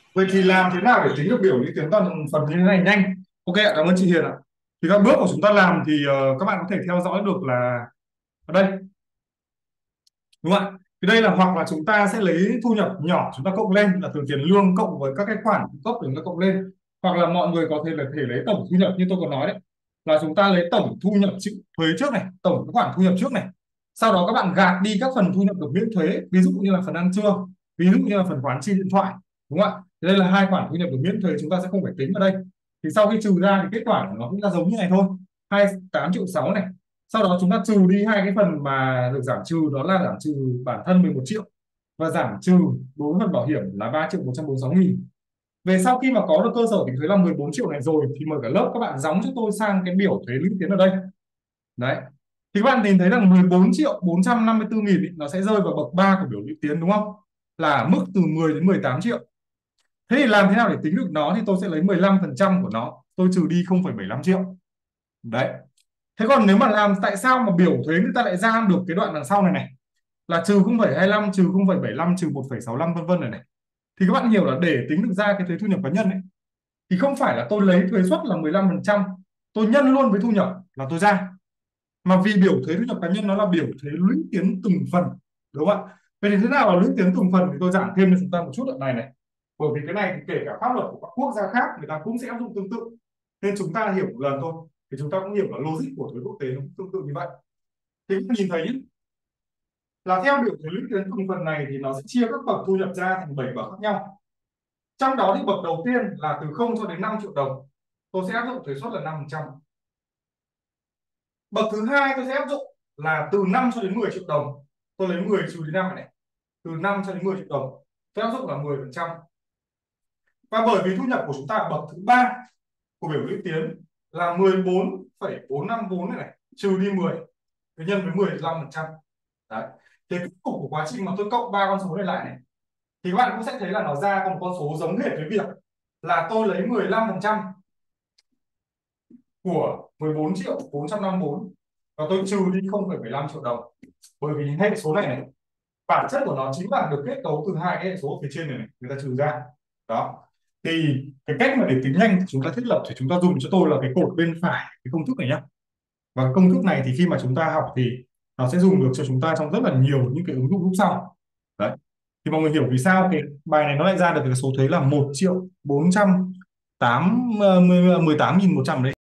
Vậy thì làm thế nào để tính được biểu lũy tiến toàn phần như thế này nhanh? Ok ạ, cảm ơn chị Hiền ạ. Thì các bước của chúng ta làm thì các bạn có thể theo dõi được là ở đây, đúng không ạ? Thì đây là hoặc là chúng ta sẽ lấy thu nhập nhỏ chúng ta cộng lên là từ tiền lương cộng với các cái khoản phụ cấp để chúng ta cộng lên, hoặc là mọi người có thể là thể lấy tổng thu nhập như tôi có nói đấy, là chúng ta lấy tổng thu nhập chịu thuế trước này, tổng cái khoản thu nhập trước này, sau đó các bạn gạt đi các phần thu nhập được miễn thuế, ví dụ như là phần ăn trưa, ví dụ như là phần khoán chi điện thoại, đúng không ạ? Thì đây là hai khoản thu nhập được miễn thuế, chúng ta sẽ không phải tính vào đây. Thì sau khi trừ ra thì kết quả của nó cũng là giống như này thôi, 28,6 triệu này. Sau đó chúng ta trừ đi hai cái phần mà được giảm trừ, đó là giảm trừ bản thân 11 triệu và giảm trừ đối với phần bảo hiểm là 3.146.000. Về sau khi mà có được cơ sở tính thuế là 14 triệu này rồi thì mời cả lớp các bạn gióng cho tôi sang cái biểu thuế lũy tiến ở đây. Đấy, thì các bạn nhìn thấy rằng 14.454.000 nó sẽ rơi vào bậc 3 của biểu lũy tiến, đúng không? Là mức từ 10 đến 18 triệu. Thế thì làm thế nào để tính được nó? Thì tôi sẽ lấy 15% của nó, tôi trừ đi 0,75 triệu. Đấy. Thế còn nếu mà làm, tại sao mà biểu thuế người ta lại ra được cái đoạn đằng sau này này, là trừ 0,25, trừ 0,75, trừ 1,65 vân vân này này. Thì các bạn hiểu là để tính được ra cái thuế thu nhập cá nhân ấy, thì không phải là tôi lấy thuế suất là 15%, tôi nhân luôn với thu nhập là tôi ra, mà vì biểu thuế thu nhập cá nhân nó là biểu thuế lũy tiến từng phần, đúng không ạ? Vậy thì thế nào là lũy tiến từng phần, thì tôi giảng thêm cho chúng ta một chút ở này này. Bởi vì cái này thì kể cả pháp luật của các quốc gia khác người ta cũng sẽ áp dụng tương tự, nên chúng ta hiểu một lần thôi thì chúng ta cũng hiểu là logic của thuế quốc tế nó cũng tương tự như vậy. Thì các bạn nhìn thấy nhé, là theo biểu thuế lũy tiến từng phần này thì nó sẽ chia các bậc thu nhập ra thành 7 bậc khác nhau. Trong đó thì bậc đầu tiên là từ 0 cho đến 5 triệu đồng, tôi sẽ áp dụng thuế suất là 5%. Bậc thứ hai tôi sẽ áp dụng là từ 5 cho đến 10 triệu đồng, tôi lấy 10 trừ đi 5 này, từ 5 cho đến 10 triệu đồng tôi áp dụng là 10%. Và bởi vì thu nhập của chúng ta bậc thứ ba của biểu lũy tiến là 14,454 này, trừ đi 10 thì nhân với 15%. Đấy, thì kết cục của quá trình mà tôi cộng ba con số này lại này, thì các bạn cũng sẽ thấy là nó ra có một con số giống hệt với việc là tôi lấy 15% của 14 triệu 454 và tôi trừ đi 0,15 triệu đồng. Bởi vì hệ số này này, bản chất của nó chính là được kết cấu từ hai cái hệ số ở phía trên này, này người ta trừ ra. Đó, thì cái cách mà để tính nhanh thì chúng ta thiết lập thì chúng ta dùng cho tôi là cái cột bên phải cái công thức này nhá. Và công thức này thì khi mà chúng ta học thì nó sẽ dùng được cho chúng ta trong rất là nhiều những cái ứng dụng lúc sau. Đấy, thì mọi người hiểu vì sao cái bài này nó lại ra được cái số thuế là 1.418.100 đấy.